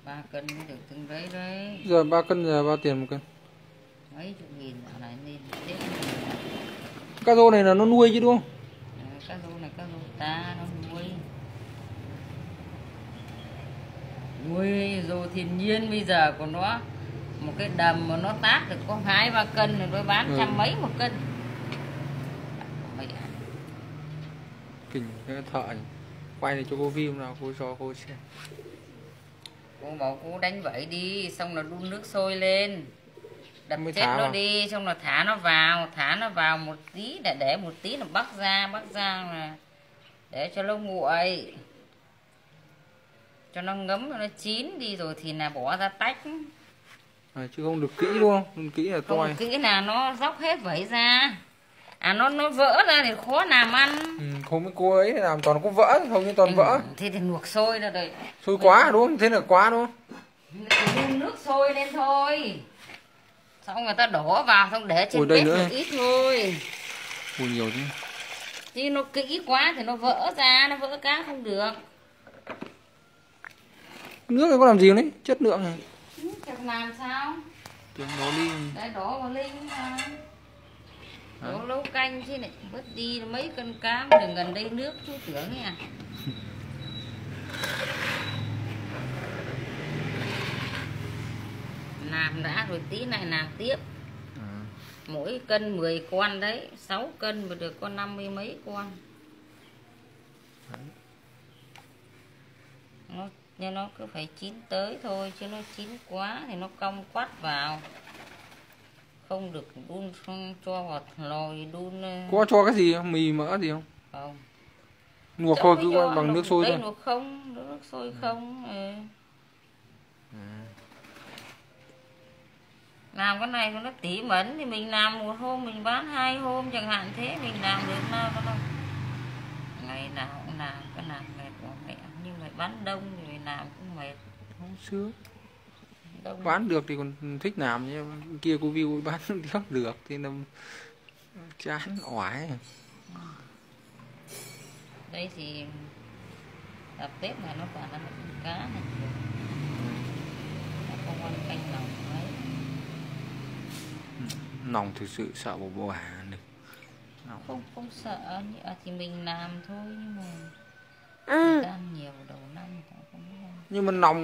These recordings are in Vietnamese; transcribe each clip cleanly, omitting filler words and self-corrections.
3 cân mới được từng đấy đấy. Giờ 3 cân giờ bao tiền một cân? Mấy chục nghìn ở này nên chết. Cá rô này là nó nuôi chứ đúng không? Cá rô này cá rô ta nó nuôi. Nuôi rô thiên nhiên bây giờ của nó một cái đầm mà nó tát được có 2-3 cân rồi nó bán trăm mấy một cân. Kinh cái thợ nhỉ. Quay này cho cô view nào cô cho cô xem. Cô bảo cô đánh vẩy đi, xong là đun nước sôi lên, đập chết nó đi, xong là thả nó vào một tí, để một tí là bắc ra là để cho nó nguội, cho nó ngấm cho nó chín đi rồi thì là bỏ ra tách. Chứ không được kỹ đúng không? Không kỹ là toi. Không kỹ là nó dóc hết vẩy ra. Nó vỡ ra thì khó làm ăn. Không biết cô ấy làm toàn có vỡ, không như toàn vỡ. Thế thì luộc sôi ra đây. Sôi quá đúng không? Thế là quá đúng không? Đun nước sôi lên thôi. Xong người ta đổ vào xong để trên bếp một ít thôi. Ui nhiều chứ. Chứ nó kỹ quá thì nó vỡ ra, nó vỡ cá không được. Nước này có làm gì đấy? Chất lượng này. Chắc làm sao? Tiếng đổ đi. Đấy đổ vào linh mà. Đổ nấu canh chứ này, vớt đi mấy cân cá đừng gần đây nước chú tưởng nha. Làm đã rồi tí này làm tiếp. Mỗi cân 10 con đấy, 6 cân mà được con 50 mấy con. Nhưng nó cứ phải chín tới thôi, chứ nó chín quá thì nó cong quắt vào. Không được đun cho vào nồi đun. Có cho cái gì không? Mì mỡ gì không? Không. Luộc thôi cứ bằng nước sôi thôi. Đây luộc không, nước sôi không. Làm cái này nó tỉ mẩn thì mình làm một hôm mình bán 2 hôm chẳng hạn, thế mình làm được nào có đâu. Ngày nào cũng làm, cái làm mệt của mẹ, nhưng mà bán đông thì mình làm cũng mệt. Không sướng. Bán được thì còn thích làm, nhưng kia cô view bán đéo được thì nó chán oải. Đây thì đập Tết này nó toàn là cá này, không ăn canh lòng đấy. Nòng thực sự sợ bộ bà được. Không sợ, thì mình làm thôi, nhưng mà thời gian nhiều đầu năm không. Nhưng mà nòng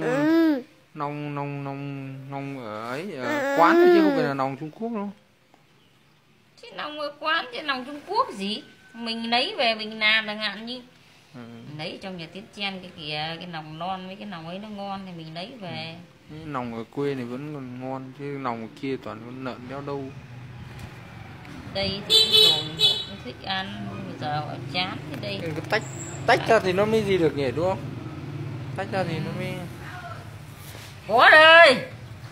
ở ấy ở quán chứ không phải là nòng Trung Quốc đâu. Chứ nòng ở quán chứ nòng Trung Quốc gì? Mình lấy về mình làm chẳng hạn như lấy trong nhà Tiến Chen cái kìa, cái nòng non với cái nòng ấy nó ngon thì mình lấy về. Nòng ở quê này vẫn còn ngon chứ nòng ở kia toàn con lợn đeo đâu. Đây thì rồi không thích ăn, bây giờ họ chán thì đây. Cái tách ra thì nó mới gì được nhỉ đúng không? Tách ra thì nó mới. Có đây.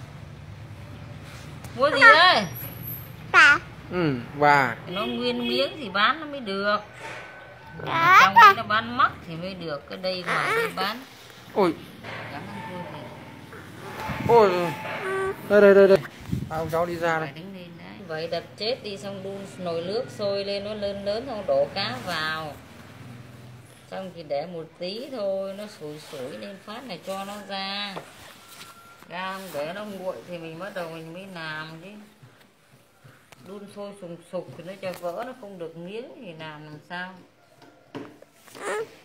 Mua gì đây? Và nó nguyên miếng thì bán nó mới được. Trong đây nó bán mắc thì mới được, cái đây mà đi bán. Ôi. Ôi. Đây. Ông cháu đi ra đây. Vậy đập chết đi, xong đun nồi nước sôi lên, nó lớn xong đổ cá vào. Xong thì để một tí thôi, nó sủi lên phát này cho nó ra. Để nó nguội thì mình bắt đầu mình mới làm chứ. Đun sôi sùng sục thì nó cho vỡ, nó không được miếng thì làm sao.